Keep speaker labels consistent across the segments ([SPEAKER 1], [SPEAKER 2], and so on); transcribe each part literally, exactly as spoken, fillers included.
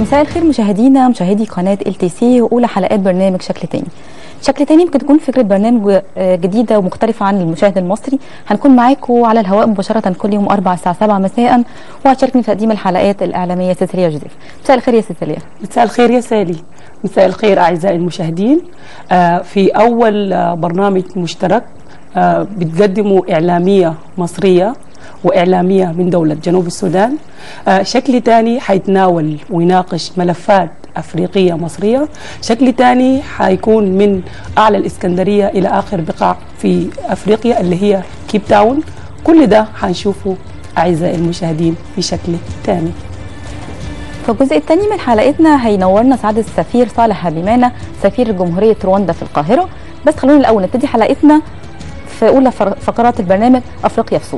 [SPEAKER 1] مساء الخير مشاهدينا مشاهدي قناة ال تي سي وأولى حلقات برنامج شكل تاني. شكل تاني ممكن تكون فكرة برنامج جديدة ومختلفة عن المشاهد المصري. هنكون معاكم على الهواء مباشرة كل يوم أربعة الساعة سبعة مساء، وهتشاركني في تقديم الحلقات الإعلامية سيسيليا جوزيف. مساء الخير يا سيسيليا.
[SPEAKER 2] مساء الخير يا سالي. مساء الخير أعزائي المشاهدين. آه في أول آه برنامج مشترك آه بتقدموا إعلامية مصرية وإعلامية من دولة جنوب السودان. آه شكل تاني حيتناول ويناقش ملفات أفريقية مصرية. شكل تاني حيكون من أعلى الإسكندرية إلى آخر بقاع في أفريقيا اللي هي كيب تاون. كل ده حنشوفه أعزائي المشاهدين في شكل تاني.
[SPEAKER 1] في الجزء الثاني من حلقتنا هينورنا سعادة السفير صالح هبيمانة سفير جمهورية رواندا في القاهرة. بس خلونا الأول نبتدي حلقتنا في أولى فقرات البرنامج أفريقيا في صورة.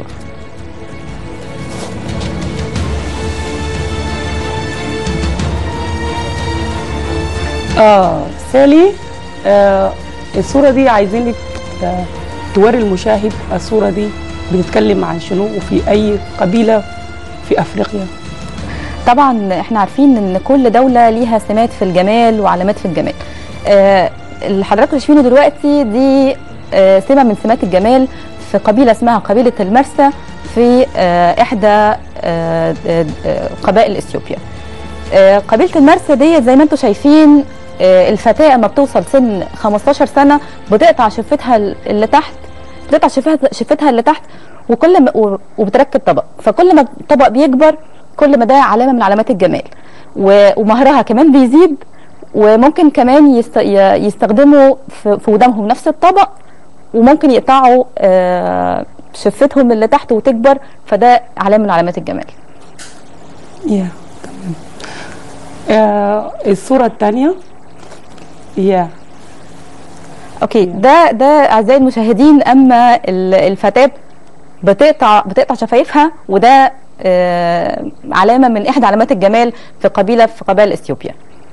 [SPEAKER 2] آه سالي، آه الصورة دي عايزينك آه توري المشاهد الصورة دي بتتكلم عن شنو وفي أي قبيلة في أفريقيا.
[SPEAKER 1] طبعا احنا عارفين ان كل دولة ليها سمات في الجمال وعلامات في الجمال. آه اللي حضراتكم شايفينه دلوقتي دي آه سمة من سمات الجمال في قبيلة اسمها قبيلة المرسى في آه احدى آه آه قبائل اثيوبيا. آه قبيلة المرسى دي زي ما انتم شايفين آه الفتاة اما بتوصل سن خمستاشر سنة بتقطع شفتها اللي تحت، بتقطع شفتها شفتها اللي تحت وكل ما وبتركب طبق، فكل ما الطبق بيكبر كل ما ده علامه من علامات الجمال، ومهرها كمان بيزيد. وممكن كمان يستخدموا في ودانهم نفس الطبق، وممكن يقطعوا شفتهم اللي تحت وتكبر، فده علامه من علامات الجمال.
[SPEAKER 2] يا تمام. آه الصوره الثانيه. يا
[SPEAKER 1] اوكي ده ده اعزائي المشاهدين اما الفتاه بتقطع بتقطع شفايفها، وده آه علامه من احدى علامات الجمال في قبيله في قبائل اثيوبيا.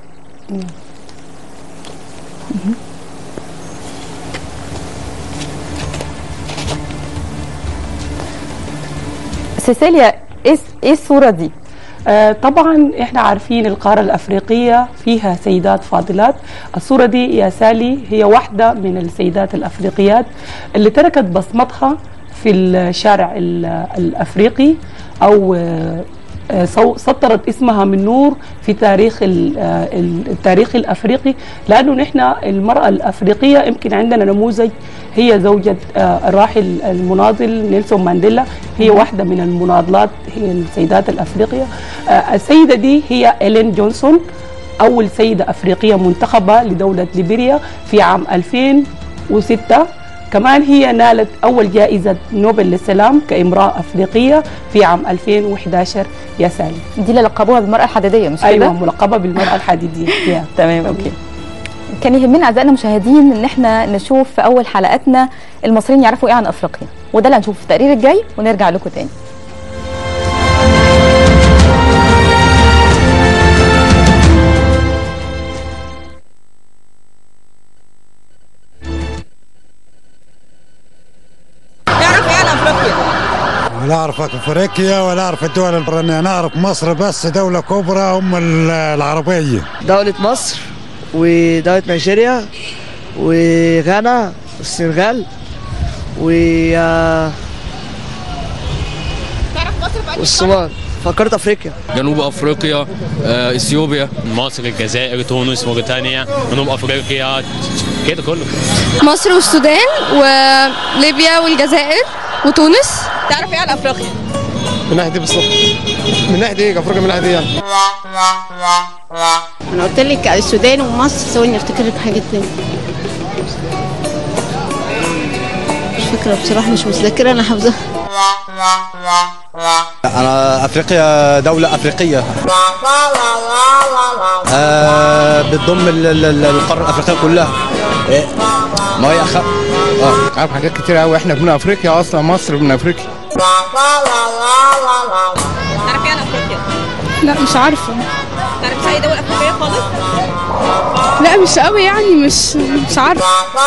[SPEAKER 1] سيسيليا، ايه ايه الصوره دي؟
[SPEAKER 2] آه طبعا احنا عارفين القاره الافريقيه فيها سيدات فاضلات. الصوره دي يا سالي هي واحده من السيدات الافريقيات اللي تركت بصمتها في الشارع الافريقي او سطرت اسمها من نور في تاريخ التاريخ الافريقي، لانه نحن المراه الافريقيه يمكن عندنا نموذج هي زوجة الراحل المناضل نيلسون مانديلا، هي واحده من المناضلات، هي السيدات الافريقيه. السيده دي هي إلين جونسون، اول سيده افريقيه منتخبه لدوله ليبيريا في عام ألفين وستة. كمان هي نالت أول جائزة نوبل للسلام كامرأة أفريقية في عام ألفين وإحدى عشر يا سالي.
[SPEAKER 1] دي اللي لقبوها بالمرأة الحديدية مش كده؟
[SPEAKER 2] أيوة ملقبة بالمرأة الحديدية.
[SPEAKER 1] تمام أوكي. كان يهمنا أعزائنا المشاهدين إن احنا نشوف في أول حلقاتنا المصريين يعرفوا إيه عن أفريقيا، وده اللي هنشوفه في التقرير الجاي ونرجع لكم تاني.
[SPEAKER 3] لا أعرف أفريقيا ولا أعرف الدول البرانية، أنا أعرف مصر بس دولة كبرى هم العربية.
[SPEAKER 4] دولة مصر ودولة نيجيريا وغانا والسنغال و والصومال. فكرت افريقيا.
[SPEAKER 5] جنوب افريقيا، آه، اثيوبيا، مصر، الجزائر، تونس، موريتانيا، جنوب افريقيا، كده كله.
[SPEAKER 6] مصر والسودان وليبيا والجزائر وتونس.
[SPEAKER 7] تعرف ايه عن افريقيا؟
[SPEAKER 8] من ناحيه ايه بالظبط؟ من ناحيه ايه افريقيا؟ من ناحيه ايه يعني؟
[SPEAKER 9] انا قلت لك السودان ومصر، ثواني افتكر لك حاجه ثانيه. مش فاكره بصراحه، مش متذكره، انا حافظاها.
[SPEAKER 10] أنا أفريقيا دولة أفريقية آه بتضم القارة الأفريقية كلها. إيه؟ ما هي أخ
[SPEAKER 8] اه عارف حاجات كتير قوي، احنا من أفريقيا أصلا، مصر من أفريقيا.
[SPEAKER 7] تعرفي عن أفريقيا؟
[SPEAKER 6] لا مش عارفة.
[SPEAKER 7] تعرفي أي دولة أفريقية خالص؟
[SPEAKER 6] لا مش قوي يعني، مش مش عارفة.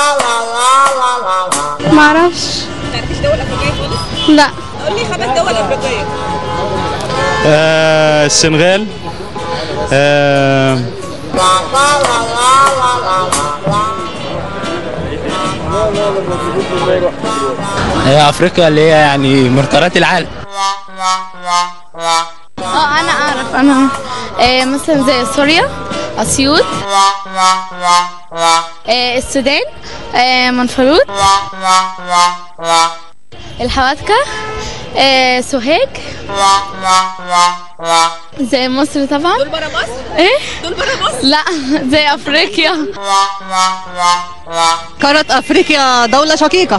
[SPEAKER 6] ما أعرفش.
[SPEAKER 7] ما تعرفيش دول أفريقية خالص؟
[SPEAKER 6] لا.
[SPEAKER 7] قول لي خمس دول أفريقية.
[SPEAKER 11] آه السنغال آه هي افريقيا اللي هي يعني مرتبات العالم.
[SPEAKER 6] اه انا اعرف انا آه مثلا زي سوريا، اسيوط، آه السودان، آه منفلوط، الحوادكة، آه سوهاج، زي مصر طبعا.
[SPEAKER 7] دول برا مصر؟
[SPEAKER 6] ايه؟
[SPEAKER 7] دول برا مصر؟
[SPEAKER 6] لا زي افريقيا.
[SPEAKER 12] قارة افريقيا دولة شقيقة.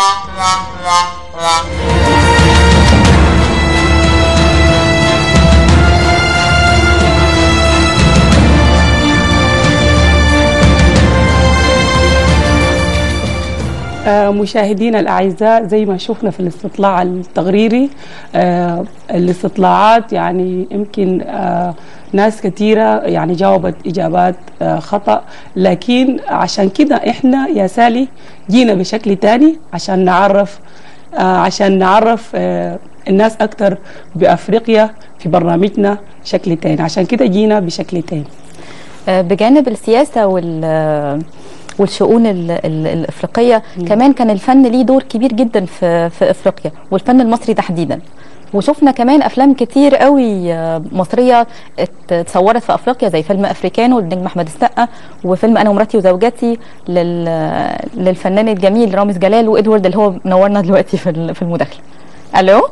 [SPEAKER 2] آه، مشاهدينا الأعزاء، زي ما شفنا في الاستطلاع التقريري، آه، الاستطلاعات يعني يمكن آه، ناس كثيرة يعني جاوبت إجابات آه، خطأ، لكن عشان كده إحنا يا سالي جينا بشكل تاني عشان نعرف آه، عشان نعرف آه، الناس أكتر بأفريقيا في برنامجنا شكل تاني، عشان كده جينا بشكل تاني.
[SPEAKER 1] آه، بجانب السياسة وال والشؤون ال ال الافريقيه، مم. كمان كان الفن ليه دور كبير جدا في في افريقيا، والفن المصري تحديدا. وشفنا كمان افلام كتير قوي مصريه اتصورت في افريقيا، زي فيلم افريكانو للنجم احمد السقا، وفيلم انا ومراتي وزوجتي لل للفنان الجميل رامز جلال وادوارد اللي هو منورنا دلوقتي في في المداخله. الو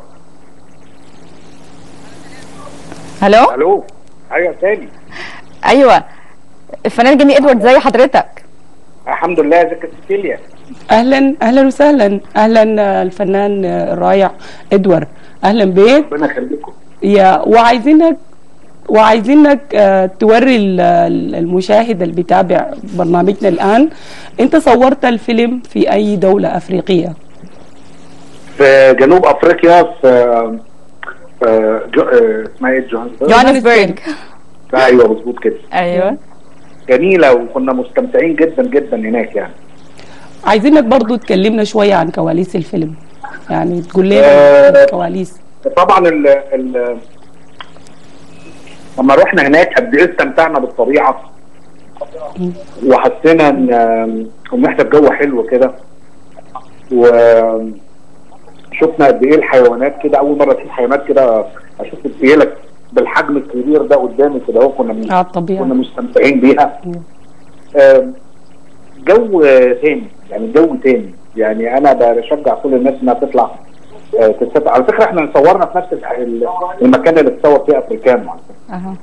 [SPEAKER 1] الو
[SPEAKER 13] الو ايوه سالي.
[SPEAKER 1] ايوه الفنان الجميل ادوارد، زي حضرتك؟
[SPEAKER 13] الحمد لله. ازيك يا سيسيليا؟
[SPEAKER 2] اهلا اهلا وسهلا. اهلا الفنان الرائع ادوارد، اهلا بيك.
[SPEAKER 13] ربنا يخليكم.
[SPEAKER 2] يا وعايزينك وعايزينك آه توري المشاهد اللي بيتابع برنامجنا الان، انت صورت الفيلم في اي دوله افريقيه؟
[SPEAKER 13] في جنوب افريقيا، في في جو... اسمها ايه؟ جوهانسبرج.
[SPEAKER 1] جوهانسبرج.
[SPEAKER 13] ايوه مظبوط كده.
[SPEAKER 1] ايوه
[SPEAKER 13] جميله، وكنا مستمتعين جدا جدا هناك يعني.
[SPEAKER 2] عايزينك برضو تكلمنا شويه عن كواليس الفيلم، يعني تقول لنا
[SPEAKER 13] آه
[SPEAKER 2] الكواليس.
[SPEAKER 13] طبعا ال ال لما رحنا هناك قد ايه استمتعنا بالطبيعه، وحسينا ان ان احنا في جو حلو كده، وشفنا قد ايه الحيوانات كده. اول مره اشوف حيوانات كده، اشوف الفيله بالحجم الكبير ده قدامي كده اهو، كنا
[SPEAKER 2] الطبيعه
[SPEAKER 13] كنا مستمتعين بيها. جو تاني يعني، جو تاني يعني. انا بشجع كل الناس انها تطلع تتسابق. على فكره احنا صورنا في نفس المكان اللي اتصور فيه افريكانو.
[SPEAKER 1] اها.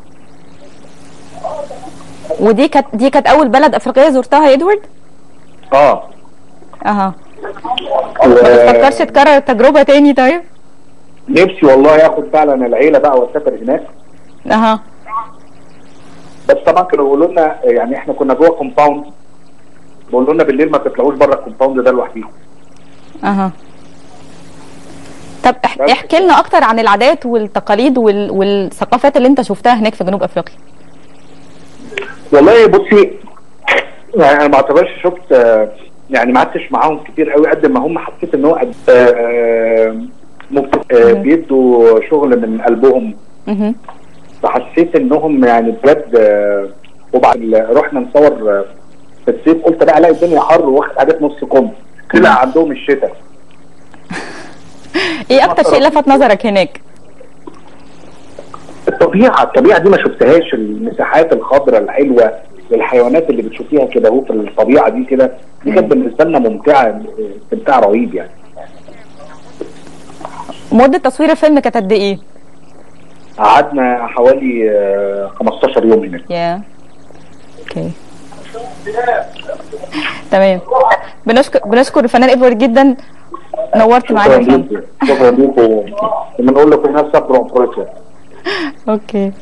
[SPEAKER 1] ودي كانت دي كانت اول بلد افريقيه زرتها يا ادوارد؟
[SPEAKER 13] اه
[SPEAKER 1] اها. و... ما تفكرش تكرر التجربه تاني؟ طيب
[SPEAKER 13] نفسي والله اخد فعلا العيله بقى واسافر هناك.
[SPEAKER 1] اها.
[SPEAKER 13] بس طبعا كانوا بيقولوا لنا يعني، احنا كنا جوه كومباوند، بيقولوا لنا بالليل ما تطلعوش بره الكومباوند ده لوحديكم.
[SPEAKER 1] اها. طب احكي لنا اكتر عن العادات والتقاليد وال... والثقافات اللي انت شفتها هناك في جنوب افريقيا.
[SPEAKER 13] والله بصي، يعني انا ما اعتبرش شفت يعني، ما قعدتش معاهم كتير قوي قد ما هم حسيت ان هو بيدوا شغل من قلبهم.
[SPEAKER 1] اها.
[SPEAKER 13] فحسيت انهم يعني بجد. وبعد رحنا نصور في الصيف، قلت بقى الاقي الدنيا حر واخد حاجات نص كم، طلع عندهم الشتاء.
[SPEAKER 1] ايه اكتر شيء لفت نظرك هناك؟
[SPEAKER 13] الطبيعه، الطبيعه دي ما شفتهاش، المساحات الخضراء الحلوه، الحيوانات اللي بتشوفيها كده اهو في الطبيعه دي كده، دي كانت بالنسبه لنا ممتعه، استمتاع رهيب يعني.
[SPEAKER 1] مده تصوير الفيلم كانت قد ايه؟
[SPEAKER 13] قعدنا حوالي خمستاشر يوم هناك.
[SPEAKER 1] يا اوكي تمام. بنشكر بنشكر الفنان ادوارد جدا، نورت معانا يا فندم.
[SPEAKER 13] شكرا لكم، بنقول لكم الناس سافروا افريقيا.
[SPEAKER 1] اوكي.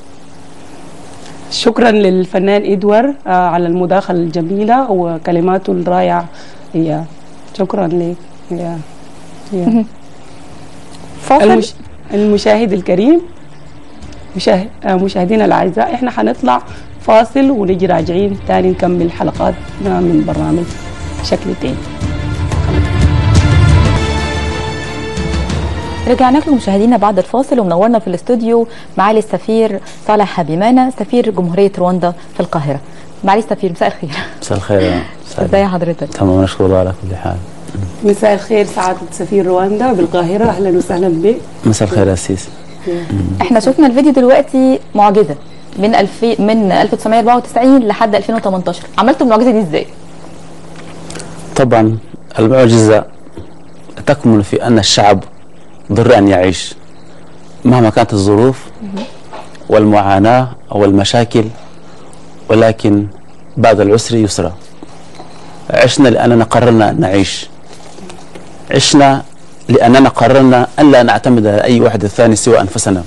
[SPEAKER 2] شكرا للفنان ادوارد آه على المداخله الجميله وكلماته الرائعه. هي شكرا لك يا يا
[SPEAKER 1] فاصل.
[SPEAKER 2] المش... المشاهد الكريم، مشاهد آه مشاهدينا الاعزاء، احنا هنطلع فاصل ونجي راجعين تاني نكمل حلقاتنا من برنامج شكل تاني.
[SPEAKER 1] رجعنا لكم مشاهدينا بعد الفاصل، ومنورنا في الاستوديو معالي السفير صالح حبيمانة سفير جمهورية رواندا في القاهرة. معالي السفير مساء الخير.
[SPEAKER 14] مساء الخير.
[SPEAKER 1] ازي حضرتك؟
[SPEAKER 14] تمام نشكر الله على كل حال.
[SPEAKER 2] مساء الخير سعادة سفير رواندا بالقاهرة، أهلا وسهلا بك.
[SPEAKER 14] مساء الخير يا سيسي.
[SPEAKER 1] احنا شفنا الفيديو دلوقتي معجزة من ألفين من ألف وتسعمائة وأربعة وتسعين لحد ألفين وثمانية عشر، عملتوا المعجزة دي ازاي؟
[SPEAKER 14] طبعا المعجزة تكمن في أن الشعب ضر أن يعيش مهما كانت الظروف والمعاناة أو المشاكل، ولكن بعد العسر يسرا. عشنا لأننا قررنا أن نعيش، عشنا لأننا قررنا أن لا نعتمد على أي واحد ثاني سوى أنفسنا،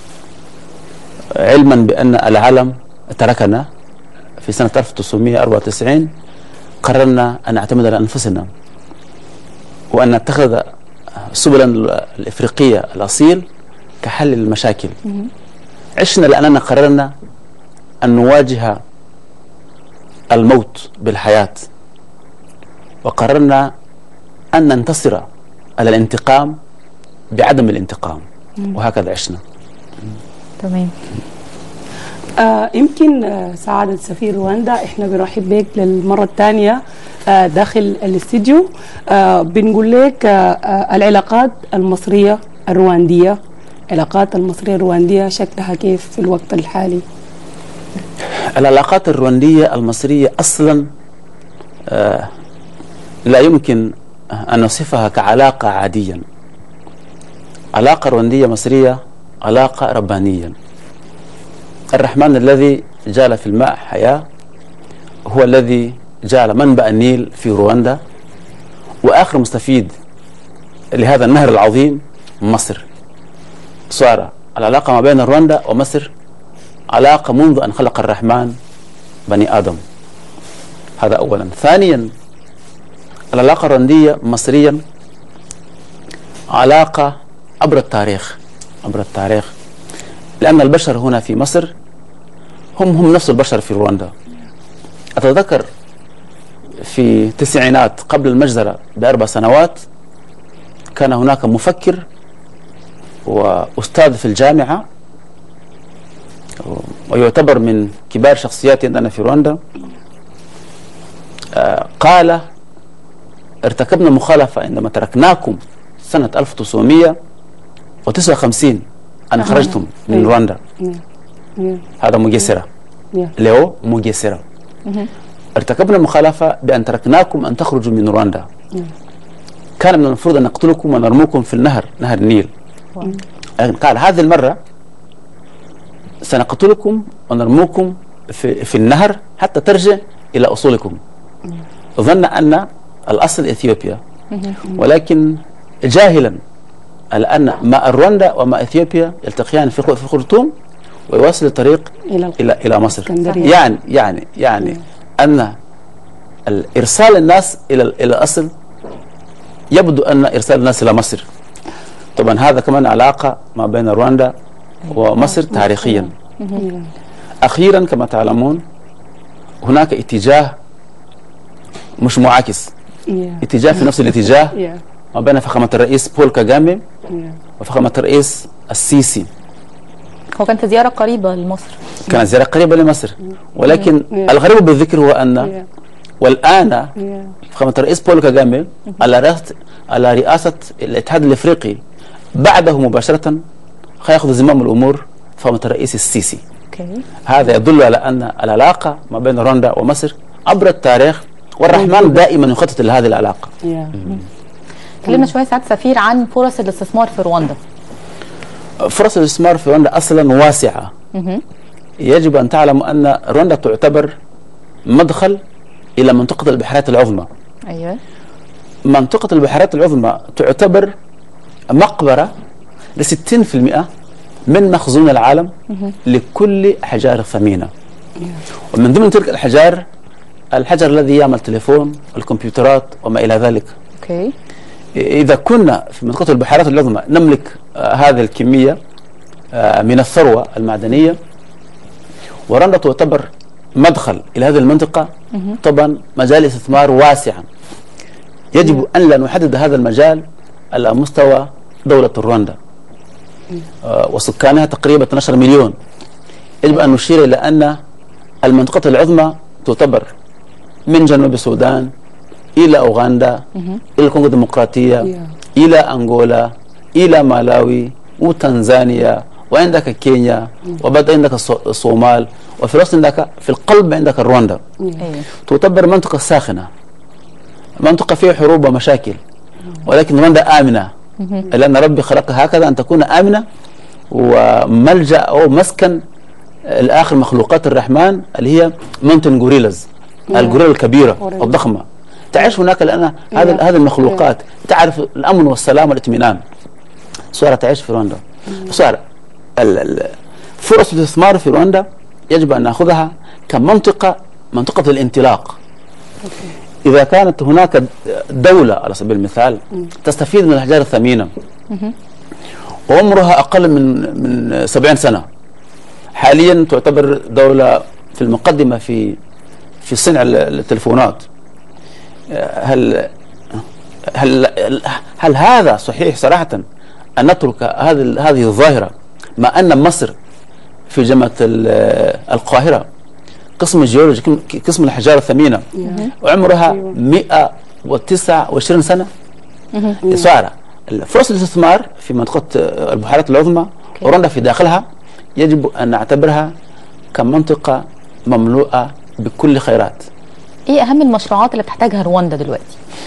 [SPEAKER 14] علما بأن العالم تركنا في سنة ألف وتسعمائة وأربعة وتسعين. قررنا أن نعتمد على أنفسنا وأن نتخذ سبلا الإفريقية الأصيل كحل للمشاكل. عشنا لأننا قررنا أن نواجه الموت بالحياة، وقررنا أن ننتصر على الانتقام بعدم الانتقام، وهكذا عشنا.
[SPEAKER 1] تمام.
[SPEAKER 2] آه يمكن آه سعادة سفير رواندا، احنا بنرحب بك للمرة الثانية آه داخل الاستديو. آه بنقول لك آه آه العلاقات المصرية الرواندية، العلاقات المصرية الرواندية شكلها كيف في الوقت الحالي؟
[SPEAKER 14] العلاقات الرواندية المصرية أصلا آه لا يمكن أن نصفها كعلاقة عادية. علاقة رواندية مصرية علاقة ربانية. الرحمن الذي جعل في الماء حياة هو الذي جعل منبع النيل في رواندا، وآخر مستفيد لهذا النهر العظيم مصر. صار العلاقة ما بين رواندا ومصر علاقة منذ أن خلق الرحمن بني آدم. هذا أولا. ثانيا، العلاقة الرواندية مصريا علاقة عبر التاريخ، عبر التاريخ لأن البشر هنا في مصر هم هم نفس البشر في رواندا. أتذكر في التسعينات قبل المجزرة بأربع سنوات كان هناك مفكر وأستاذ في الجامعة ويعتبر من كبار شخصيات عندنا في رواندا، قال ارتكبنا مخالفة عندما تركناكم سنة ألف وتسعمائة وتسعة وخمسين أن خرجتم من رواندا. هذا مجسرة، ليو مجسرة. ارتكبنا مخالفة بأن تركناكم أن تخرجوا من رواندا. كان من المفروض أن نقتلكم ونرموكم في النهر، نهر النيل. قال هذه المرة سنقتلكم ونرموكم في, في النهر حتى ترجع إلى أصولكم. ظن أن الأصل إثيوبيا، ولكن جاهلا على أن ماء رواندا وماء إثيوبيا يلتقيان في الخرطوم ويواصل الطريق إلى إلى إلى مصر. يعني يعني يعني أن إرسال الناس إلى إلى الأصل يبدو أن إرسال الناس إلى مصر. طبعا هذا كمان علاقة ما بين رواندا ومصر تاريخيا. أخيرا كما تعلمون هناك اتجاه مش معاكس، اتجاه في نفس الاتجاه ما بين فخامة الرئيس بول كاغامي وفخامة الرئيس السيسي.
[SPEAKER 1] هو كان في زيارة قريبة لمصر.
[SPEAKER 14] كانت زيارة قريبة لمصر، ولكن الغريب بالذكر هو أن والآن فخامة الرئيس بول كاغامي على رئاسة على رئاسة الاتحاد الافريقي بعده مباشرة سيأخذ زمام الأمور فخامة الرئيس السيسي. هذا يدل على أن العلاقة ما بين رواندا ومصر عبر التاريخ، والرحمن دائما يخطط لهذه العلاقة.
[SPEAKER 1] كلمنا شوية سعادة سفير عن فرص الاستثمار في رواندا.
[SPEAKER 14] فرص الاستثمار في رواندا أصلا واسعة. يجب أن تعلم أن رواندا تعتبر مدخل إلى منطقة البحيرات العظمى.
[SPEAKER 1] أيوة.
[SPEAKER 14] منطقة البحيرات العظمى تعتبر مقبرة ل ستين بالمئة من مخزون العالم لكل أحجار ثمينة. ومن ضمن تلك الأحجار الحجر الذي يعمل تليفون، الكمبيوترات وما إلى ذلك.
[SPEAKER 1] أوكي.
[SPEAKER 14] إذا كنا في منطقة البحيرات العظمى نملك آه هذه الكمية آه من الثروة المعدنية، ورواندا تعتبر مدخل إلى هذه المنطقة، طبعا مجال استثمار واسع. يجب أن لا نحدد هذا المجال على مستوى دولة رواندا آه وسكانها تقريبا اثني عشر مليون. يجب أن نشير إلى أن المنطقة العظمى تعتبر من جنوب السودان إلى أوغندا إلى الكونغو الديمقراطية إلى أنغولا إلى مالاوي وتنزانيا، وعندك كينيا، وبعد عندك الصومال، وفي الوسط عندك في القلب عندك رواندا. تعتبر منطقة ساخنة، منطقة فيها حروب ومشاكل، ولكن رواندا آمنة لأن ربي خلقها هكذا أن تكون آمنة وملجأ أو مسكن الآخر مخلوقات الرحمن اللي هي مونتن غوريلاز، الغوريلا الكبيرة الضخمة تعيش هناك، لأن هذا هذه المخلوقات تعرف الأمن والسلام والاطمئنان. سارة تعيش في رواندا. سارة فرص الاستثمار في رواندا يجب أن نأخذها كمنطقة منطقة الانطلاق. إذا كانت هناك دولة على سبيل المثال تستفيد من الأحجار الثمينة وعمرها أقل من من سبعين سنة، حاليا تعتبر دولة في المقدمة في في صنع التلفونات. هل هل هل هذا صحيح صراحة أن نترك هذه هذه الظاهرة، مع أن مصر في جامعة القاهرة قسم الجيولوجي قسم الأحجار الثمينة وعمرها مئة وتسعة وعشرين سنة. سعر فرص الاستثمار في منطقة البحيرات العظمى ورواندا في داخلها يجب أن نعتبرها كمنطقة مملوءة بكل خيرات.
[SPEAKER 1] ايه اهم المشروعات اللي بتحتاجها رواندا دلوقتي؟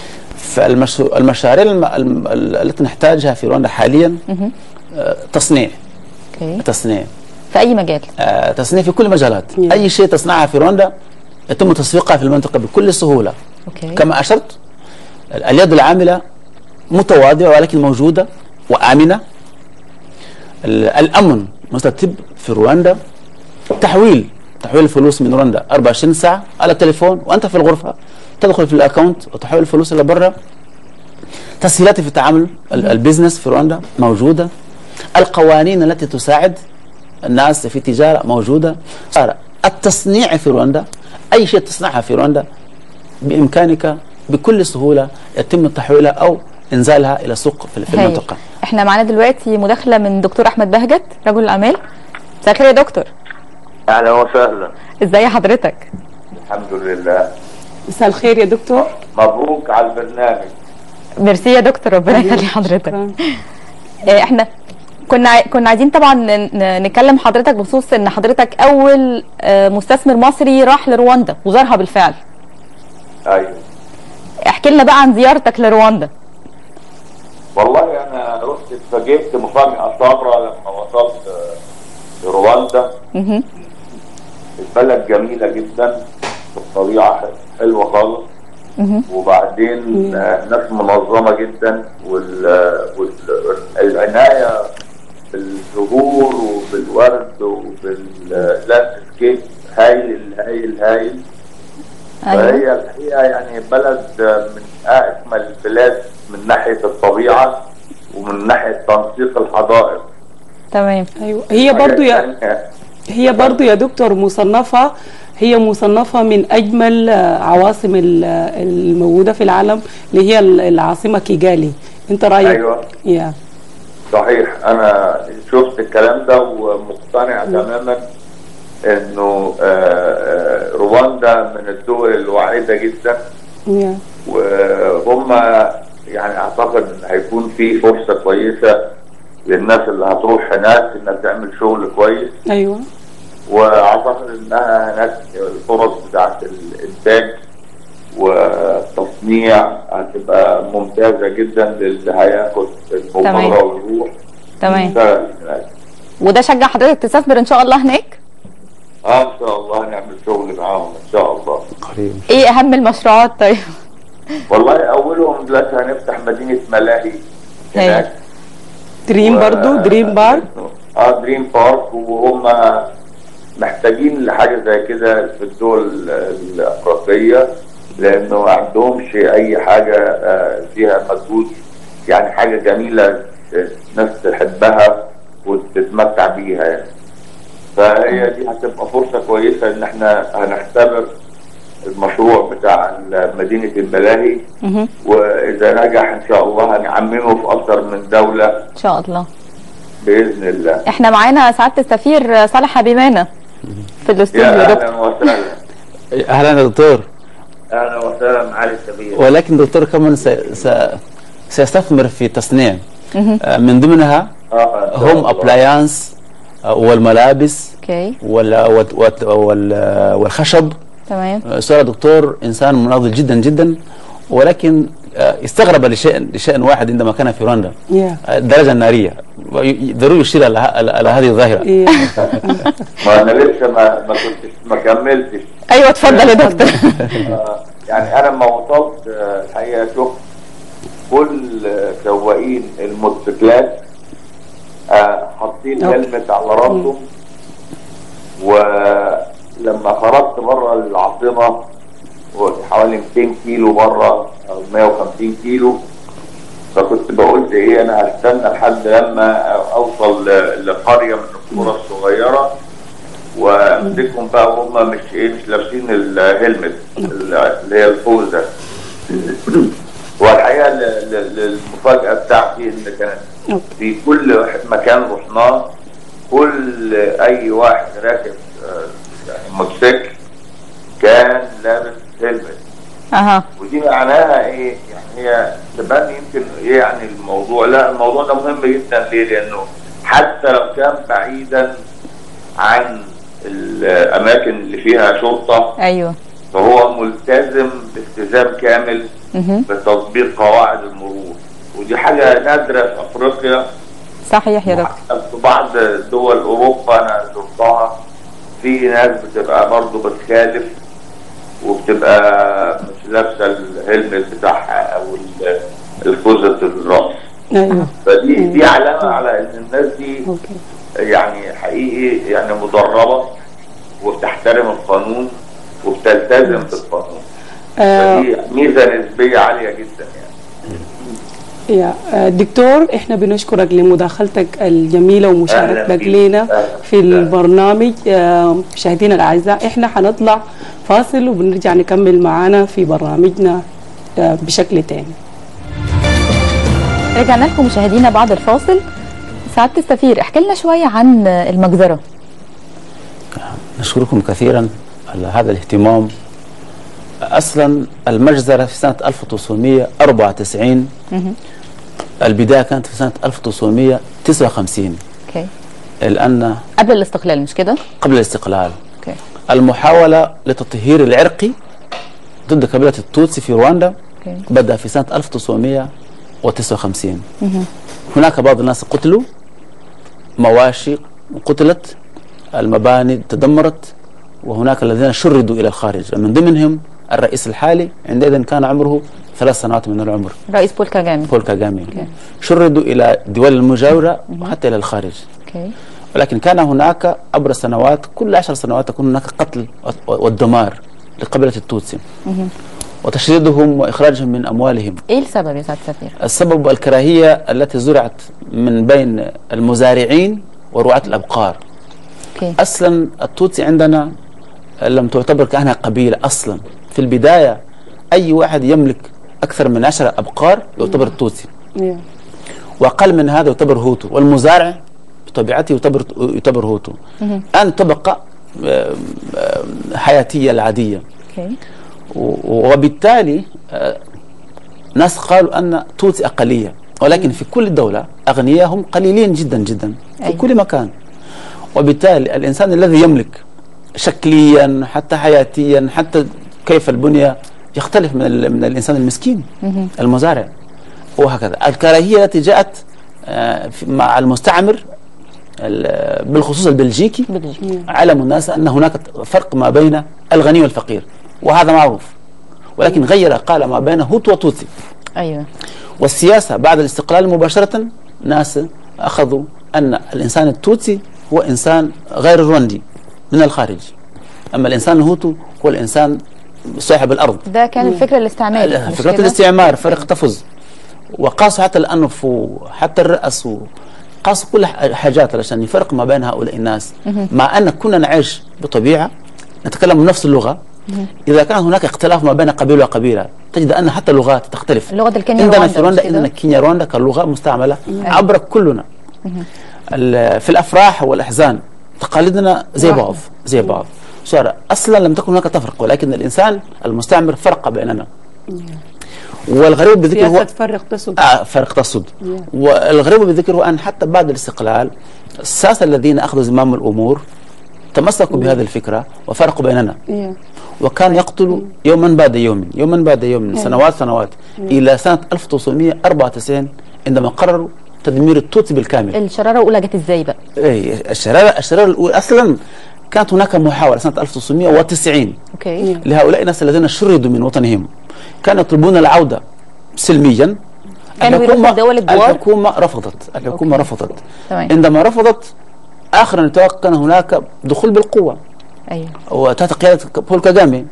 [SPEAKER 14] فالمشاريع الم... الم... التي نحتاجها في رواندا حاليا آه تصنيع.
[SPEAKER 1] أوكي.
[SPEAKER 14] تصنيع
[SPEAKER 1] في اي مجال؟
[SPEAKER 14] آه تصنيع في كل المجالات. اي شيء تصنعها في رواندا يتم تسويقها في المنطقه بكل سهوله.
[SPEAKER 1] أوكي.
[SPEAKER 14] كما اشرت اليد العامله متواضعه ولكن موجوده وامنه. الامن مستتب في رواندا، تحويل تحويل الفلوس من رواندا أربعة وعشرين ساعة على التليفون وأنت في الغرفة، تدخل في الأكاونت وتحول الفلوس إلى برا. تسهيلات في التعامل البزنس في رواندا موجودة. القوانين التي تساعد الناس في التجارة موجودة. التصنيع في رواندا، أي شيء تصنعها في رواندا بإمكانك بكل سهولة يتم تحويلها أو إنزالها إلى سوق في المنطقة.
[SPEAKER 1] احنا معانا دلوقتي مداخلة من دكتور أحمد بهجت رجل الأعمال. مساء الخير يا دكتور.
[SPEAKER 15] اهلا وسهلا.
[SPEAKER 1] ازاي حضرتك؟
[SPEAKER 15] الحمد لله.
[SPEAKER 2] مساء الخير يا دكتور.
[SPEAKER 15] مبروك على البرنامج.
[SPEAKER 1] ميرسي يا دكتور، ربنا يخلي حضرتك. احنا كنا كنا عايزين طبعا نكلم حضرتك بخصوص ان حضرتك اول مستثمر مصري راح لرواندا وزارها بالفعل.
[SPEAKER 15] ايوه.
[SPEAKER 1] احكي لنا بقى عن زيارتك لرواندا.
[SPEAKER 15] والله انا رحت اتفاجئت مفاجأة صغرى لما وصلت لرواندا.
[SPEAKER 1] اها.
[SPEAKER 15] البلد جميلة جدا والطبيعة حلوة خالص.
[SPEAKER 1] اها.
[SPEAKER 15] وبعدين ناس منظمة جدا والعناية بالزهور وبالورد وباللاندسكيب هايل هايل هايل.
[SPEAKER 1] أيوة.
[SPEAKER 15] فهي الحقيقة يعني بلد من أجمل البلاد من ناحية الطبيعة ومن ناحية تنسيق الحدائق.
[SPEAKER 1] تمام.
[SPEAKER 2] ايوه هي برضو يا هي برضو يا دكتور مصنفة هي مصنفة من أجمل عواصم الموجودة في العالم اللي هي العاصمة كيغالي. أنت رأيك؟
[SPEAKER 15] أيوة.
[SPEAKER 2] يا.
[SPEAKER 15] صحيح، أنا شفت الكلام ده ومقتنع تماما إنه رواندا من الدول الواعدة جدا.
[SPEAKER 2] يا.
[SPEAKER 15] وهم يعني أعتقد إن هيكون في فرصة كويسة للناس اللي هتروح هناك انها تعمل شغل كويس.
[SPEAKER 2] ايوه.
[SPEAKER 15] واعتقد انها هناك الفرص بتاعت الانتاج والتصنيع هتبقى ممتازه جدا للي هياخد المبادره ويروح.
[SPEAKER 1] تمام. وده شجع حضرتك تستثمر ان شاء الله هناك؟
[SPEAKER 15] اه ان شاء الله هنعمل شغل معاهم ان شاء الله.
[SPEAKER 14] قريب.
[SPEAKER 1] ايه اهم المشروعات طيب؟
[SPEAKER 15] والله اولهم دلوقتي هنفتح مدينه ملاهي هناك.
[SPEAKER 2] دريم برضو دريم بارك.
[SPEAKER 15] اه دريم بارك، وهم محتاجين لحاجه زي كده في الدول الافريقيه لانه ما عندهمش اي حاجه فيها مجهود، يعني حاجه جميله الناس تحبها وتتمتع بيها يعني. فهي دي هتبقى فرصه كويسه ان احنا هنختبر المشروع بتاع مدينة الملاهي، وإذا نجح إن شاء الله هنعممه في أكثر من دولة
[SPEAKER 1] ان شاء الله
[SPEAKER 15] بإذن الله.
[SPEAKER 1] احنا معانا سعاده السفير صالح حبيبانا في الاستوديو
[SPEAKER 15] يا
[SPEAKER 1] يا دكتور.
[SPEAKER 15] أهلا وسهلا.
[SPEAKER 14] اهلا يا دكتور.
[SPEAKER 15] أهلا وسهلا معالي السفير.
[SPEAKER 14] ولكن دكتور كمان س... س... سيستثمر في تصنيع من ضمنها هوم ابلاينس والملابس
[SPEAKER 1] اوكي
[SPEAKER 14] وال... وال... وال... والخشب.
[SPEAKER 1] تمام.
[SPEAKER 14] استاذ دكتور انسان مناضل جدا جدا، ولكن استغرب لشيء لشيء واحد عندما كان في رواندا، الدرجه الناريه. ضروري يشير على على هذه الظاهره.
[SPEAKER 15] ما انا لسه ما ما كنتش ما كملتش.
[SPEAKER 1] ايوه اتفضل يا دكتور.
[SPEAKER 15] يعني انا لما وصلت الحقيقه شفت كل سواقين الموتوسيكلات حاطين هلمت على راسهم، ولما خرجت بره العاصمه حوالي مئتين كيلو بره او مئة وخمسين كيلو، فكنت بقول ايه انا هستنى لحد لما اوصل لقريه من القرى الصغيره وامسكهم بقى وهم مش ايه مش لابسين الهلمت اللي هي الخوذه. والحقيقه المفاجاه بتاعتي ان كانت في كل مكان رحناه كل اي واحد راكب يعني موتوسيكل كان لابس هلمت.
[SPEAKER 1] اها
[SPEAKER 15] ودي معناها ايه؟ يعني هي تبان يمكن ايه يعني الموضوع، لا الموضوع ده مهم جدا. ليه؟ لانه حتى لو كان بعيدا عن الاماكن اللي فيها شرطه
[SPEAKER 1] ايوه
[SPEAKER 15] فهو ملتزم بالتزام كامل بتطبيق قواعد المرور، ودي حاجه نادره في افريقيا.
[SPEAKER 1] صحيح يا دكتور.
[SPEAKER 15] في بعض دول اوروبا انا زرتها في ناس بتبقى برضه بتخالف وبتبقى مش لابسه الهلمت بتاعها او الخوذه الراس.
[SPEAKER 2] ايوه
[SPEAKER 15] فدي دي علامه على ان الناس دي يعني حقيقي يعني مدربه وبتحترم القانون وبتلتزم بالقانون. فدي ميزه نسبيه عاليه جدا يعني.
[SPEAKER 2] يا دكتور احنا بنشكرك لمداخلتك الجميله ومشاركتك لنا في البرنامج. مشاهدينا الاعزاء احنا حنطلع فاصل وبنرجع نكمل معانا في برامجنا بشكل تاني.
[SPEAKER 1] رجعنا لكم مشاهدينا بعد الفاصل. سعاده السفير احكي لنا شويه عن المجزره.
[SPEAKER 14] نشكركم كثيرا على هذا الاهتمام. اصلا المجزره في سنه ألف وتسعمئة وأربعة وتسعين، البدايه كانت في سنه ألف وتسعمئة وتسعة وخمسين.
[SPEAKER 1] اوكي.
[SPEAKER 14] الان
[SPEAKER 1] قبل الاستقلال مش كده؟
[SPEAKER 14] قبل الاستقلال.
[SPEAKER 1] اوكي.
[SPEAKER 14] المحاوله للتطهير العرقي ضد قبيله التوتسي في رواندا
[SPEAKER 1] اوكي.
[SPEAKER 14] بدا في سنه ألف وتسعمئة وتسعة وخمسين. هناك بعض الناس قتلوا، مواشي قتلت، المباني تدمرت، وهناك الذين شردوا الى الخارج، من ضمنهم الرئيس الحالي عندئذ كان عمره ثلاث سنوات من العمر،
[SPEAKER 1] رئيس بول كاغامي.
[SPEAKER 14] بول كاغامي شردوا الى الدول المجاوره وحتى الى الخارج.
[SPEAKER 1] اوكي.
[SPEAKER 14] ولكن كان هناك عبر سنوات كل عشر سنوات تكون هناك قتل والدمار لقبيله التوتسي وتشريدهم واخراجهم من اموالهم.
[SPEAKER 1] ايه السبب يا سعاده السفير؟
[SPEAKER 14] السبب الكراهيه التي زرعت من بين المزارعين ورعاة الابقار.
[SPEAKER 1] اوكي.
[SPEAKER 14] اصلا التوتسي عندنا لم تعتبر كأنها قبيله اصلا. في البدايه اي واحد يملك اكثر من عشرة ابقار يعتبر توتسي، واقل من هذا يعتبر هوتو، والمزارع بطبيعته يعتبر يعتبر هوتو. الان طبقه حياتيه العاديه.
[SPEAKER 1] اوكي.
[SPEAKER 14] وبالتالي ناس قالوا ان توتسي اقليه، ولكن في كل دوله اغنياء هم قليلين جدا جدا في أي. كل مكان. وبالتالي الانسان الذي يملك شكليا حتى حياتيا حتى كيف البنيه يختلف من من الانسان المسكين المزارع، وهكذا. الكراهيه التي جاءت مع المستعمر بالخصوص البلجيكي علم الناس ان هناك فرق ما بين الغني والفقير، وهذا معروف، ولكن غير قال ما بين هوتو وتوتسي.
[SPEAKER 1] ايوه.
[SPEAKER 14] والسياسه بعد الاستقلال مباشره ناس اخذوا ان الانسان التوتسي هو انسان غير روندي من الخارج، اما الانسان الهوتو هو الانسان صاحب الارض.
[SPEAKER 1] ده كان الفكره الاستعماري.
[SPEAKER 14] فكره الاستعمار فرق تفز، وقاسوا حتى الانف وحتى الراس وقاسوا كل حاجات علشان يفرق ما بين هؤلاء الناس، مع ان كنا نعيش بطبيعه نتكلم نفس اللغه إذا كان هناك اختلاف ما بين قبيلة وقبيلة تجد أن حتى اللغات تختلف.
[SPEAKER 1] اللغة الكينيا
[SPEAKER 14] عندنا
[SPEAKER 1] رواندا
[SPEAKER 14] في رواندا عندنا كينيا رواندا كلغة مستعملة عبر كلنا. في الأفراح والأحزان تقاليدنا زي بعض زي بعض. صار أصلا لم تكن هناك تفرق، ولكن الإنسان المستعمر فرق بيننا. والغريب بذكر هو
[SPEAKER 2] فرق تسد
[SPEAKER 14] آه فرق تسد والغريب بذكر هو أن حتى بعد الاستقلال الساسة الذين أخذوا زمام الأمور تمسكوا بهذه الفكرة وفرقوا بيننا. وكان يقتل يوما بعد يوم يوما بعد يوم سنوات سنوات إلى سنة ألف وتسعمئة وأربعة وتسعين عندما قرروا تدمير التوتسي بالكامل.
[SPEAKER 1] الشرارة الأولى جت إزاي بقى؟
[SPEAKER 14] إيه الشرارة الشرارة الأولى أصلا كانت هناك محاولة سنة ألف وتسعمئة وتسعين
[SPEAKER 1] أوكي.
[SPEAKER 14] لهؤلاء الناس الذين شردوا من وطنهم، كانوا يطلبون العودة سلميا.
[SPEAKER 1] كانوا يروحوا دول الجوار؟
[SPEAKER 14] الحكومة رفضت الحكومة أوكي. رفضت
[SPEAKER 1] تمام.
[SPEAKER 14] عندما رفضت آخر نطاق كان هناك دخول بالقوة
[SPEAKER 1] أيوه
[SPEAKER 14] وتحت قيادة بول كاغامي.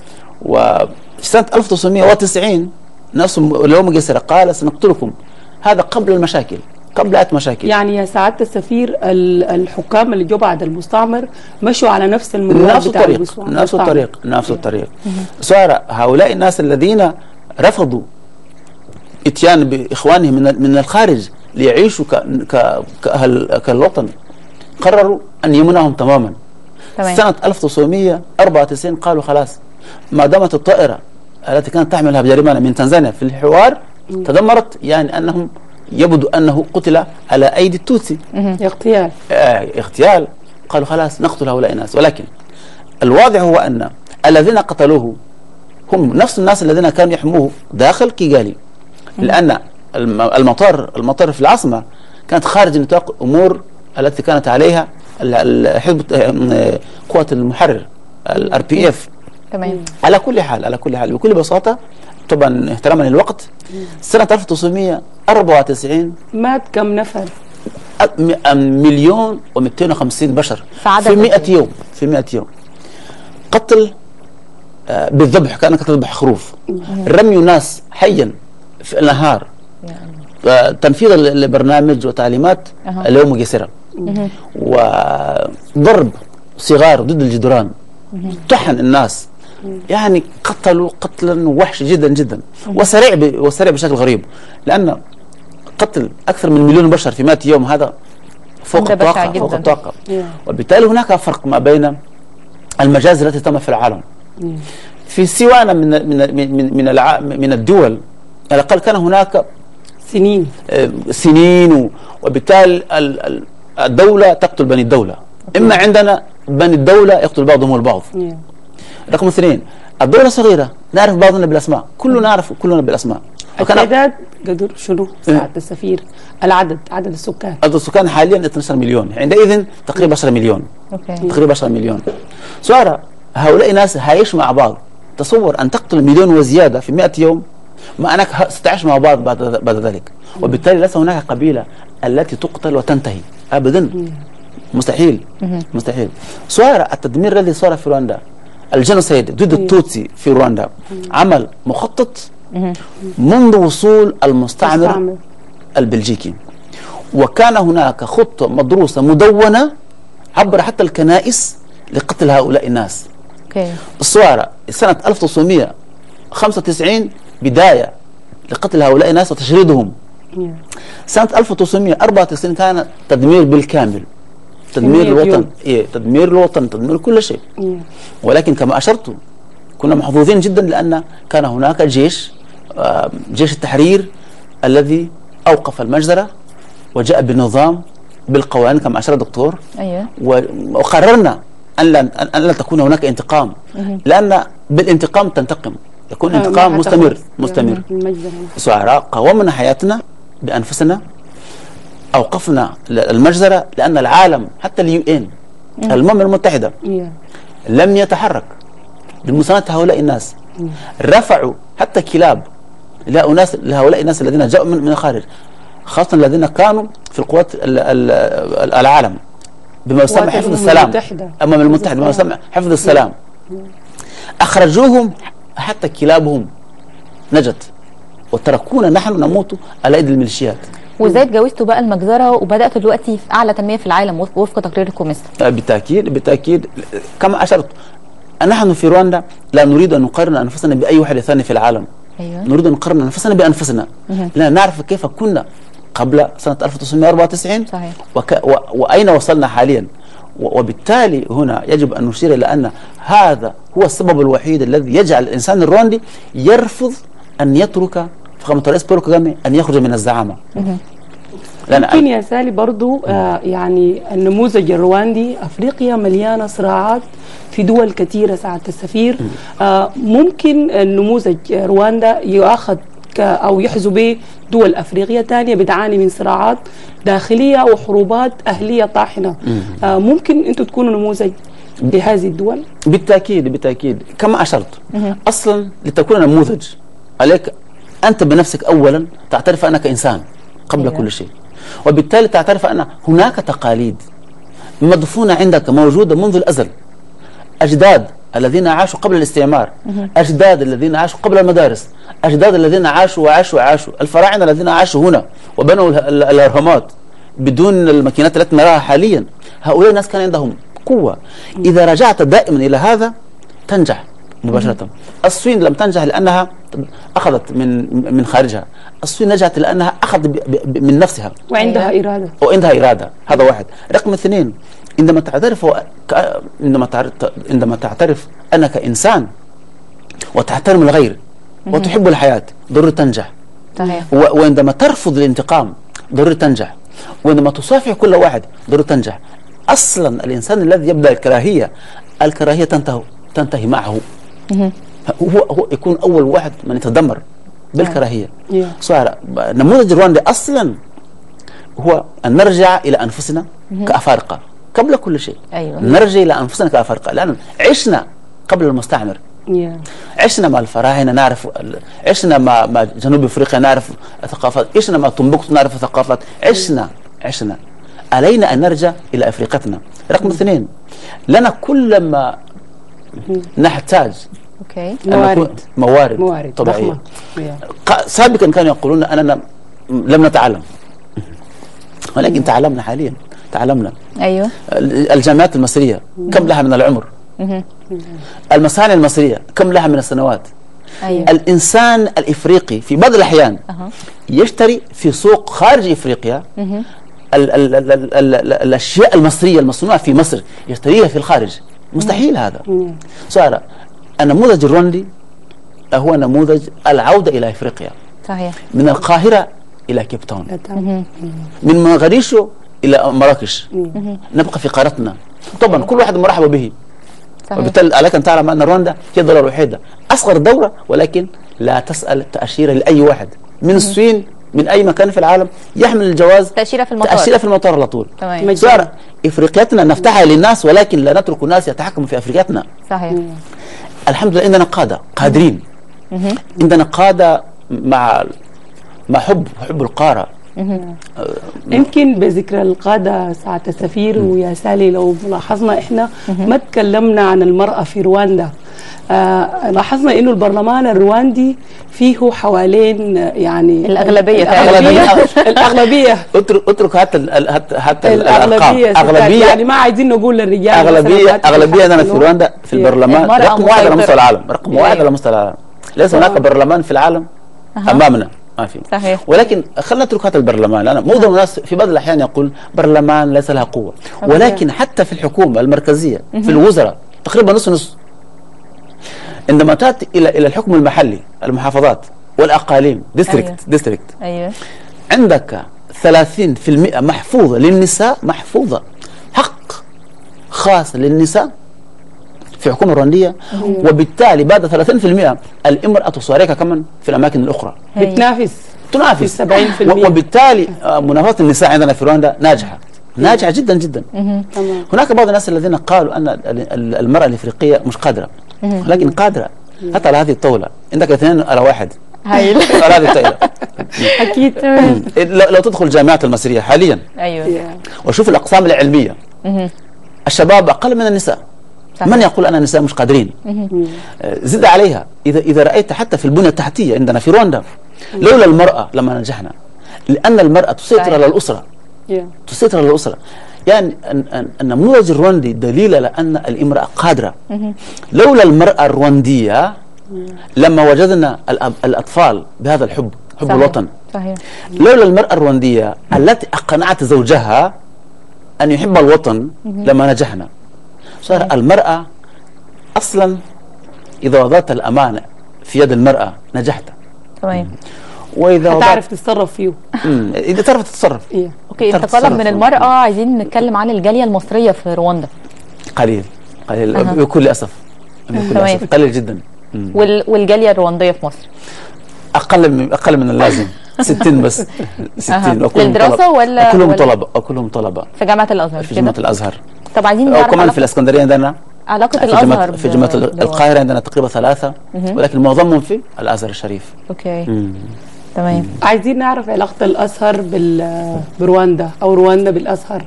[SPEAKER 14] وسنة ألف وتسعمئة وتسعين ناس اليوم جسر قال سنقتلكم. هذا قبل المشاكل قبل أي مشاكل.
[SPEAKER 2] يعني يا سعادة السفير الحكام اللي جو بعد المستعمر مشوا على نفس المنوال
[SPEAKER 14] نفس
[SPEAKER 2] بتاع
[SPEAKER 14] الطريق نفس الطريق نفس الطريق. صار هؤلاء الناس الذين رفضوا اتيان بإخوانهم من من الخارج ليعيشوا كأهل كالوطن قرروا أن يمنعهم تماما.
[SPEAKER 1] تمام.
[SPEAKER 14] سنة ألف وتسعمئة وأربعة وتسعين قالوا خلاص ما دامت الطائرة التي كانت تحملها بجريمة من تنزانيا في الحوار تدمرت، يعني أنهم يبدو أنه قتل على أيدي التوتسي.
[SPEAKER 2] اغتيال
[SPEAKER 14] آه اغتيال. قالوا خلاص نقتل هؤلاء الناس، ولكن الواضح هو أن الذين قتلوه هم نفس الناس الذين كانوا يحموه داخل كيغالي، لأن المطار المطار في العاصمة كانت خارج نطاق أمور التي كانت عليها حزب قوات المحرر الار بي اف.
[SPEAKER 1] تمام.
[SPEAKER 14] على كل حال على كل حال بكل بساطة طبعا احتراما للوقت سنة ألف وتسعمئة وأربعة وتسعين
[SPEAKER 2] مات كم نفر؟
[SPEAKER 14] مليون ومئتين وخمسين بشر
[SPEAKER 1] في
[SPEAKER 14] مئة يوم في مئة يوم. قتل آه بالذبح كأنك تذبح خروف، رمي ناس حيا في النهار، آه تنفيذ البرنامج وتعليمات أه. اليوم جسرة، وضرب صغار ضد الجدران، طحن الناس، يعني قتلوا قتلا وحش جدا جدا وسريع ب... وسريع بشكل غريب، لأن قتل أكثر من مليون بشر في مئة يوم هذا فوق الطاقة فوق الطاقة. وبالتالي هناك فرق ما بين المجازر التي تم في العالم. في سوانا من من من من, الع... من الدول على الأقل كان هناك
[SPEAKER 2] سنين
[SPEAKER 14] سنين و... وبالتالي ال... الدولة تقتل بني الدولة. إما عندنا بني الدولة يقتل بعضهم البعض. رقم اثنين الدولة صغيرة نعرف بعضنا بالأسماء، كلنا نعرف كلنا بالأسماء.
[SPEAKER 2] التعداد قدر شنو سعادة السفير؟ العدد عدد السكان
[SPEAKER 14] عدد السكان حاليا اثني عشر مليون، عندئذ تقريبا عشرة مليون.
[SPEAKER 1] أوكي.
[SPEAKER 14] تقريبا عشرة مليون. سؤال هؤلاء الناس هيعيشوا مع بعض، تصور أن تقتل مليون وزيادة في مئة يوم مع أنك ستعيش مع بعض بعد بعد ذلك، وبالتالي ليس هناك قبيلة التي تقتل وتنتهي أبدا، مستحيل مستحيل. سؤال التدمير الذي صار في رواندا، الجنوسيد ضد التوتسي في رواندا، عمل مخطط منذ وصول المستعمر البلجيكي، وكان هناك خطة مدروسة مدونة عبر حتى الكنائس لقتل هؤلاء الناس.
[SPEAKER 1] اوكي.
[SPEAKER 14] الصوارة سنة ألف وتسعمئة وخمسة وتسعين بداية لقتل هؤلاء الناس وتشريدهم. سنة ألف وتسعمئة وأربعة وتسعين كان تدمير بالكامل، تدمير الوطن، إيه تدمير الوطن، تدمير كل شيء. ولكن كما أشرت كنا محظوظين جدا لأن كان هناك جيش جيش التحرير الذي أوقف المجزرة وجاء بنظام بالقوانين كما أشار الدكتور.
[SPEAKER 1] أيوة.
[SPEAKER 14] وقررنا أن لا أن لا تكون هناك انتقام، لأن بالانتقام تنتقم، يكون انتقام مستمر مستمر. سعراء قاومنا حياتنا بأنفسنا، أوقفنا المجزرة، لأن العالم حتى اليو إن الأمم المتحدة لم يتحرك بمساندة هؤلاء الناس. رفعوا حتى كلاب لهؤلاء الناس الذين جاءوا من الخارج، خاصة الذين كانوا في القوات العالم بما يسمى حفظ السلام، الأمم المتحدة بما يسمى حفظ السلام، أخرجوهم حتى كلابهم نجت، وتركونا نحن نموت على أيدي الميليشيات.
[SPEAKER 1] وازاي اتجاوزتوا بقى المجزرة وبدأتوا دلوقتي في أعلى تنمية في العالم وفق تقرير الكوميسا؟
[SPEAKER 14] بالتأكيد بالتأكيد كما أشرت، نحن في رواندا لا نريد أن نقارن أنفسنا بأي واحد ثاني في العالم.
[SPEAKER 1] أيوة.
[SPEAKER 14] نريد أن نقارن أنفسنا بأنفسنا لأن نعرف كيف كنا قبل سنة ألف وتسعمائة وأربعة وتسعين
[SPEAKER 1] صحيح.
[SPEAKER 14] وك و وأين وصلنا حاليا. وبالتالي هنا يجب أن نشير إلى أن هذا هو السبب الوحيد الذي يجعل الإنسان الرواندي يرفض أن يترك فخامة الرئيس بول كاغامي أن يخرج من الزعامة.
[SPEAKER 2] ممكن يا سالي برضو آه يعني النموذج الرواندي أفريقيا مليانة صراعات في دول كثيرة ساعة السفير. آه ممكن النموذج رواندا يؤخذ أو يحظوا به دول أفريقيا ثانية بتعاني من صراعات داخلية وحروبات أهلية طاحنة. آه ممكن أنتم تكونوا نموذج لهذه الدول؟
[SPEAKER 14] بالتأكيد بالتأكيد كما أشرت. أصلا لتكون نموذج عليك أنت بنفسك أولا تعترف أنك إنسان قبل كل شيء، وبالتالي تعترف أن هناك تقاليد مدفونة عندك موجودة منذ الأزل. أجداد الذين عاشوا قبل الاستعمار، أجداد الذين عاشوا قبل المدارس، أجداد الذين عاشوا وعاشوا وعاشوا، الفراعنة الذين عاشوا هنا وبنوا الأهرامات بدون الماكينات التي نراها حاليا. هؤلاء الناس كان عندهم قوة. إذا رجعت دائما إلى هذا تنجح مباشرة. الصين لم تنجح لأنها أخذت من من خارجها، الصين نجحت لأنها أخذت من نفسها
[SPEAKER 2] وعندها إرادة
[SPEAKER 14] وعندها إرادة. هذا واحد. رقم اثنين، عندما تعترف عندما تعرف عندما تعترف أنك إنسان وتحترم الغير وتحب الحياة ضروري تنجح.
[SPEAKER 1] صحيح.
[SPEAKER 14] وعندما ترفض الانتقام ضروري تنجح، وعندما تصافح كل واحد ضروري تنجح. أصلا الإنسان الذي يبدأ الكراهية الكراهية تنتهي تنتهي معه. هو هو يكون أول واحد من يتدمر بالكراهية. صار نموذج رواندي أصلا هو أن نرجع إلى أنفسنا كأفارقة قبل كل شيء.
[SPEAKER 1] أيوة.
[SPEAKER 14] نرجع إلى أنفسنا كأفارقة لأن عشنا قبل المستعمر. yeah. عشنا مع الفراعنة نعرف، عشنا مع, مع جنوب أفريقيا نعرف ثقافات، عشنا مع تومبوكتو نعرف ثقافات، عشنا عشنا علينا أن نرجع إلى أفريقتنا. رقم اثنين، لنا كل ما نحتاج
[SPEAKER 1] اوكي
[SPEAKER 2] موارد
[SPEAKER 14] موارد,
[SPEAKER 2] موارد
[SPEAKER 14] طبيعية. سابقا كانوا يقولون أننا لم نتعلم، ولكن تعلمنا حاليا. تعلمنا.
[SPEAKER 1] ايوه.
[SPEAKER 14] الجامعات المصرية كم لها من العمر؟ المصانع المصرية كم لها من السنوات؟
[SPEAKER 1] أيوة.
[SPEAKER 14] الإنسان الإفريقي في بعض الأحيان أه. يشتري في سوق خارج إفريقيا ال ال ال ال ال ال الأشياء المصرية المصنوعة في مصر يشتريها في الخارج. مستحيل هذا. سارة، النموذج الرواندي هو نموذج العودة إلى إفريقيا.
[SPEAKER 1] صحيح.
[SPEAKER 14] من القاهرة إلى كيب تاون، من مغاريشو إلى مراكش. نبقى في قارتنا. طبعا كل واحد مرحبا به. صحيح. وبالتالي عليك أن تعلم أن رواندا هي الدولة الوحيدة أصغر دولة، ولكن لا تسأل تأشيرة لأي واحد من الصين من أي مكان في العالم يحمل الجواز
[SPEAKER 1] تأشيرة في المطار
[SPEAKER 14] تأشيرة في المطار على طول.
[SPEAKER 1] تمام.
[SPEAKER 14] صار إفريقيتنا نفتحها للناس، ولكن لا نترك الناس يتحكموا في أفريقيتنا.
[SPEAKER 1] صحيح.
[SPEAKER 14] الحمد لله عندنا قادة قادرين. عندنا قادة مع مع حب حب القارة.
[SPEAKER 2] يمكن بذكر القادة ساعة السفير ويا سالي لو لاحظنا احنا ما تكلمنا عن المرأة في رواندا. آه لاحظنا انه البرلمان الرواندي فيه حوالين يعني
[SPEAKER 1] الاغلبيه
[SPEAKER 2] الاغلبيه الاغلبيه
[SPEAKER 14] اترك اترك حتى حتى
[SPEAKER 2] الاغلبيه اغلبيه يعني ما عايزين نقول للرجال
[SPEAKER 14] اغلبيه اغلبيه عندنا في رواندا في البرلمان رقم واحد على مستوى العالم، رقم واحد على مستوى العالم. ليس هناك برلمان في العالم امامنا، ما في.
[SPEAKER 1] صحيح.
[SPEAKER 14] ولكن خلينا نترك هذا البرلمان، لأن معظم الناس في بعض الأحيان يقول برلمان ليس لها قوة، ولكن حتى في الحكومة المركزية في الوزراء تقريبا نص نص. عندما تأتي إلى إلى الحكم المحلي، المحافظات والأقاليم، ديستريكت
[SPEAKER 1] أيوة.
[SPEAKER 14] ديستريكت
[SPEAKER 1] أيوة.
[SPEAKER 14] عندك ثلاثين بالمئة محفوظة للنساء، محفوظة حق خاص للنساء في الحكومة الرواندية. وبالتالي بعد ثلاثين بالمئة الامرأة تصارعها كمان في الأماكن الأخرى.
[SPEAKER 2] بتنافس
[SPEAKER 14] تنافس
[SPEAKER 2] سبعين بالمئة.
[SPEAKER 14] وبالتالي منافسة النساء عندنا في رواندا ناجحة ناجحة جدا جدا. هناك بعض الناس الذين قالوا أن المرأة الإفريقية مش قادرة، لكن قادرة حتى على هذه الطاولة. عندك اثنين على واحد على هذه الطاولة.
[SPEAKER 2] أكيد.
[SPEAKER 14] لو تدخل الجامعات المصرية حاليا
[SPEAKER 1] أيوه
[SPEAKER 14] وشوف الأقسام العلمية، الشباب أقل من النساء. صحيح. من يقول أن النساء مش قادرين؟ زد عليها إذا إذا رأيت حتى في البنية التحتية عندنا في رواندا، لولا المرأة لما نجحنا، لأن المرأة تسيطر على الأسرة. تسيطر على الأسرة. يعني النموذج الرواندي دليل على أن الامرأة قادرة. لولا المرأة الرواندية لما وجدنا الأطفال بهذا الحب، حب صحيح. الوطن صحيح. لولا المرأة الرواندية التي أقنعت زوجها أن يحب الوطن لما نجحنا. صار المرأة أصلا إذا وضعت الأمانة في يد المرأة نجحت.
[SPEAKER 1] تمام.
[SPEAKER 2] وإذا تعرف تتصرف فيه.
[SPEAKER 14] امم إذا تعرف تتصرف.
[SPEAKER 1] إيه. أوكي، انتقالا من المرأة عايزين نتكلم عن الجالية المصرية في رواندا.
[SPEAKER 14] قليل قليل أه. بكل أسف بكل أسف قليل جدا.
[SPEAKER 1] وال... والجالية الرواندية في مصر
[SPEAKER 14] أقل من أقل من اللازم. ستين بس. ستين.
[SPEAKER 1] أه. للدراسة ولا
[SPEAKER 14] كلهم
[SPEAKER 1] ولا...
[SPEAKER 14] طلبة كلهم طلبة
[SPEAKER 1] في جامعة الأزهر.
[SPEAKER 14] في جامعة الأزهر.
[SPEAKER 1] طب عايزين نعرف
[SPEAKER 14] كمان في الإسكندرية عندنا
[SPEAKER 1] علاقة
[SPEAKER 14] في
[SPEAKER 1] الأزهر
[SPEAKER 14] في جامعة القاهرة عندنا تقريبا ثلاثة، ولكن معظمهم في الأزهر الشريف.
[SPEAKER 1] أوكي. مم. تمام.
[SPEAKER 2] عايزين نعرف علاقة الأزهر بال برواندا أو رواندا بالأزهر.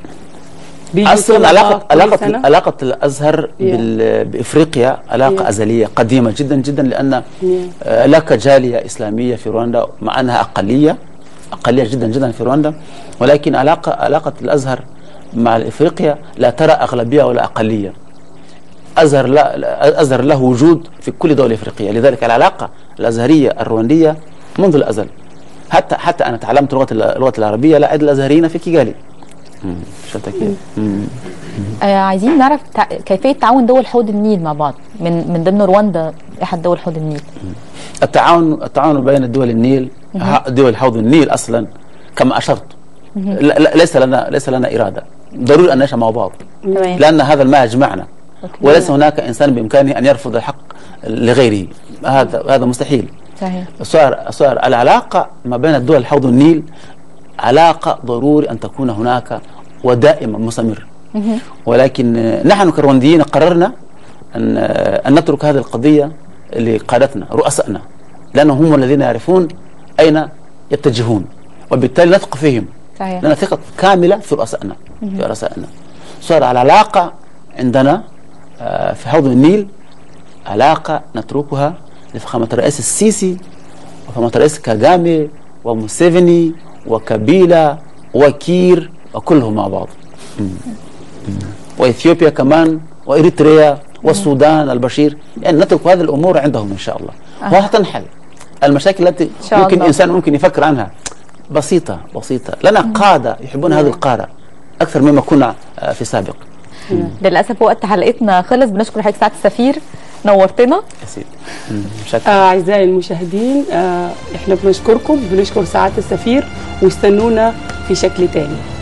[SPEAKER 14] أصلا علاقة علاقة علاقة الأزهر yeah. بال... بإفريقيا علاقة yeah. أزلية قديمة جدا جدا، لأن yeah. هناك جالية إسلامية في رواندا مع أنها أقلية أقلية جدا جدا في رواندا، ولكن علاقة علاقة الأزهر مع إفريقيا لا ترى أغلبية ولا أقلية. أزهر لا أزهر له وجود في كل دولة إفريقية، لذلك العلاقة الأزهرية الرواندية منذ الأزل. حتى حتى أنا تعلمت لغة اللغة العربية لأحد الأزهريين في كيغالي.
[SPEAKER 1] كيف؟ آه عايزين نعرف تع... كيفية تعاون دول حوض النيل مع بعض، من من ضمن رواندا أحد دول حوض النيل.
[SPEAKER 14] التعاون التعاون بين دول النيل، دول حوض النيل أصلا كما أشرت ليس لنا ليس لنا إرادة، ضروري أن نعيش مع بعض لأن هذا الماء يجمعنا، وليس هناك إنسان بإمكانه أن يرفض الحق لغيره، هذا هذا مستحيل.
[SPEAKER 1] صحيح.
[SPEAKER 14] صار صار العلاقة ما بين الدول حوض النيل علاقة ضروري أن تكون هناك ودائما مستمر. ولكن نحن كروانديين قررنا أن أن نترك هذه القضية لقادتنا رؤسائنا، لأنهم هم الذين يعرفون أين يتجهون، وبالتالي نثق فيهم.
[SPEAKER 1] صحيح.
[SPEAKER 14] لنا ثقة كاملة في رؤسائنا في رؤسائنا. صار العلاقة عندنا في حوض النيل علاقة نتركها لفخامة الرئيس السيسي وفخامة الرئيس كاغامي وموسيفيني وكابيلا وكير وكلهم مع بعض. مم. مم. وإثيوبيا كمان وإريتريا والسودان البشير، يعني نترك هذه الأمور عندهم إن شاء الله. أه. وهتنحل المشاكل التي ممكن الله. إنسان ممكن يفكر عنها بسيطة بسيطة. لنا قادة يحبون هذه القارة أكثر مما كنا في سابق.
[SPEAKER 1] للأسف وقت حلقتنا خلص. بنشكر حضرتك سعادة السفير، نورتنا
[SPEAKER 14] يا سيدي.
[SPEAKER 2] آه أعزائي المشاهدين، آه إحنا بنشكركم، بنشكر سعادة السفير، واستنونا في شكل تاني.